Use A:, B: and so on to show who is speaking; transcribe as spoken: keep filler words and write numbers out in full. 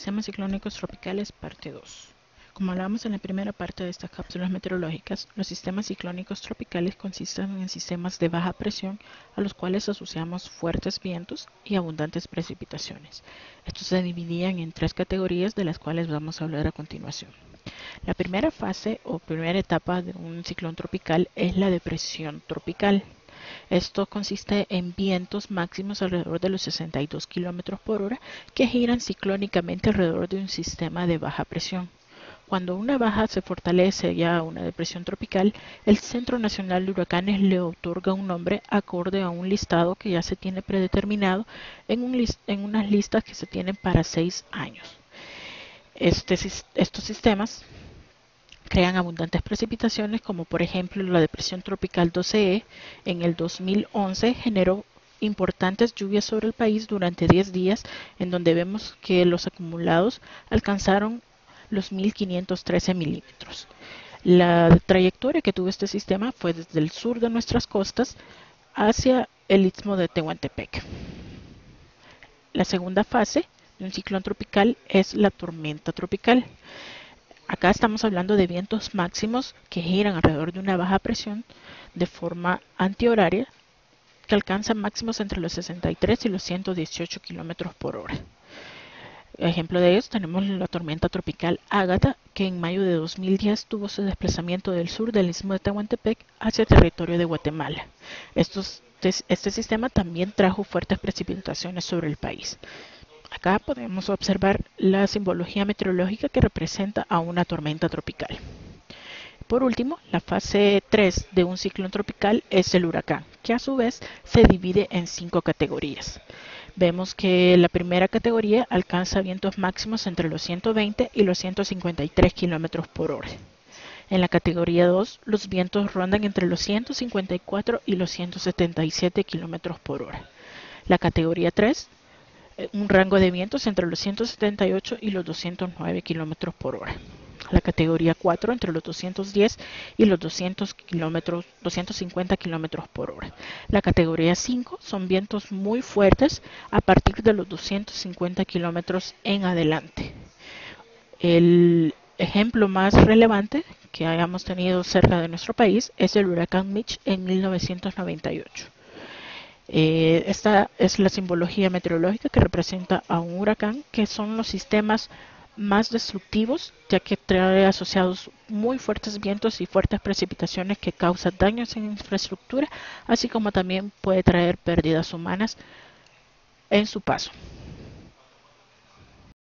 A: Sistemas ciclónicos tropicales, parte dos. Como hablamos en la primera parte de estas cápsulas meteorológicas, los sistemas ciclónicos tropicales consisten en sistemas de baja presión a los cuales asociamos fuertes vientos y abundantes precipitaciones. Estos se dividían en tres categorías de las cuales vamos a hablar a continuación. La primera fase o primera etapa de un ciclón tropical es la depresión tropical. Esto consiste en vientos máximos alrededor de los sesenta y dos kilómetros por hora que giran ciclónicamente alrededor de un sistema de baja presión. Cuando una baja se fortalece ya a una depresión tropical, el Centro Nacional de Huracanes le otorga un nombre acorde a un listado que ya se tiene predeterminado en, un list en unas listas que se tienen para seis años. Este, estos sistemas crean abundantes precipitaciones, como por ejemplo la depresión tropical doce E en el dos mil once generó importantes lluvias sobre el país durante diez días, en donde vemos que los acumulados alcanzaron los mil quinientos trece milímetros. La trayectoria que tuvo este sistema fue desde el sur de nuestras costas hacia el istmo de Tehuantepec. La segunda fase de un ciclón tropical es la tormenta tropical. Acá estamos hablando de vientos máximos que giran alrededor de una baja presión de forma antihoraria que alcanzan máximos entre los sesenta y tres y los ciento dieciocho kilómetros por hora. Ejemplo de ello tenemos la tormenta tropical Ágata, que en mayo de dos mil diez tuvo su desplazamiento del sur del istmo de Tehuantepec hacia el territorio de Guatemala. Estos, este sistema también trajo fuertes precipitaciones sobre el país. Acá podemos observar la simbología meteorológica que representa a una tormenta tropical. Por último, la fase tres de un ciclón tropical es el huracán, que a su vez se divide en cinco categorías. Vemos que la primera categoría alcanza vientos máximos entre los ciento veinte y los ciento cincuenta y tres kilómetros por hora. En la categoría dos, los vientos rondan entre los ciento cincuenta y cuatro y los ciento setenta y siete kilómetros por hora. La categoría tres, un rango de vientos entre los ciento setenta y ocho y los doscientos nueve kilómetros por hora. La categoría cuatro entre los doscientos diez y los doscientos cincuenta kilómetros por hora. La categoría cinco son vientos muy fuertes a partir de los doscientos cincuenta kilómetros en adelante. El ejemplo más relevante que hayamos tenido cerca de nuestro país es el huracán Mitch en mil novecientos noventa y ocho. Eh, esta es la simbología meteorológica que representa a un huracán, que son los sistemas más destructivos, ya que trae asociados muy fuertes vientos y fuertes precipitaciones que causan daños en infraestructura, así como también puede traer pérdidas humanas en su paso.